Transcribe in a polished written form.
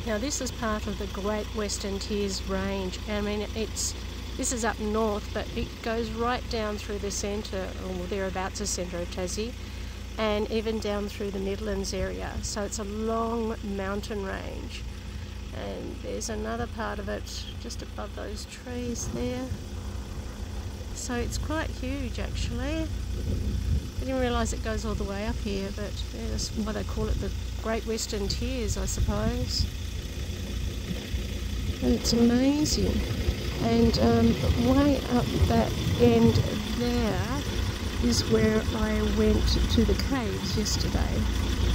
Now this is part of the Great Western Tiers range. I mean, this is up north, but it goes right down through the centre, or thereabouts the centre of Tassie, and even down through the Midlands area. So it's a long mountain range. And there's another part of it just above those trees there. So it's quite huge actually. I didn't realise it goes all the way up here, but yeah, that's why they call it the Great Western Tiers, I suppose. And it's amazing. And way up that end there is where I went to the caves yesterday.